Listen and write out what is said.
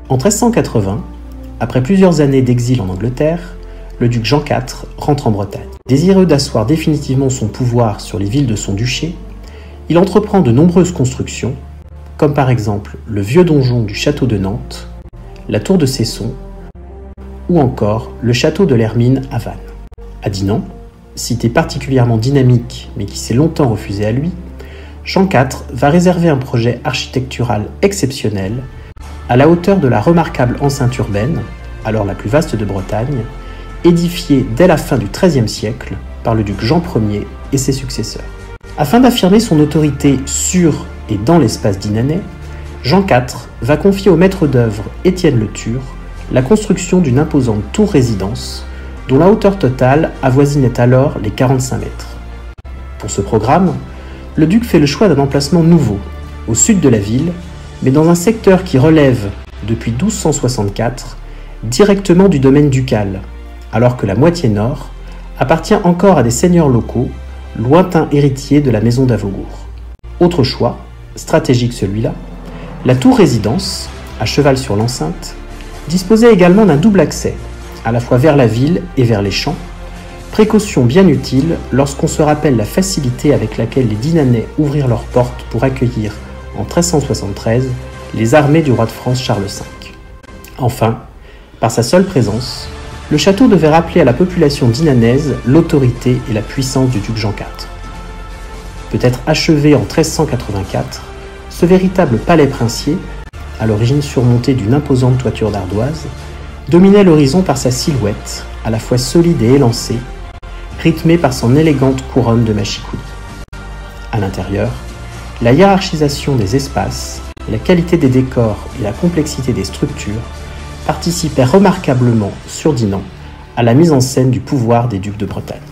En 1380, après plusieurs années d'exil en Angleterre, le duc Jean IV rentre en Bretagne. Désireux d'asseoir définitivement son pouvoir sur les villes de son duché, il entreprend de nombreuses constructions, comme par exemple le vieux donjon du château de Nantes, la tour de Cesson, ou encore le château de l'Hermine à Vannes. À Dinan, cité particulièrement dynamique mais qui s'est longtemps refusée à lui, Jean IV va réserver un projet architectural exceptionnel à la hauteur de la remarquable enceinte urbaine, alors la plus vaste de Bretagne, édifiée dès la fin du XIIIe siècle par le duc Jean Ier et ses successeurs. Afin d'affirmer son autorité sur et dans l'espace dinanais, Jean IV va confier au maître d'œuvre Étienne Le Tur la construction d'une imposante tour-résidence dont la hauteur totale avoisinait alors les 45 mètres. Pour ce programme, le duc fait le choix d'un emplacement nouveau, au sud de la ville, mais dans un secteur qui relève, depuis 1264, directement du domaine ducal, alors que la moitié nord appartient encore à des seigneurs locaux, lointains héritiers de la maison d'Avaugour. Autre choix, stratégique celui-là, la tour-résidence, à cheval sur l'enceinte, disposait également d'un double accès, à la fois vers la ville et vers les champs, précaution bien utile lorsqu'on se rappelle la facilité avec laquelle les Dinanais ouvrirent leurs portes pour accueillir, en 1373, les armées du roi de France Charles V. Enfin, par sa seule présence, le château devait rappeler à la population dinanaise l'autorité et la puissance du duc Jean IV. Peut-être achevé en 1384, ce véritable palais princier, à l'origine surmonté d'une imposante toiture d'ardoise, dominait l'horizon par sa silhouette, à la fois solide et élancée, rythmée par son élégante couronne de machicoulis. À l'intérieur, la hiérarchisation des espaces, la qualité des décors et la complexité des structures participaient remarquablement, sur Dinan, à la mise en scène du pouvoir des ducs de Bretagne.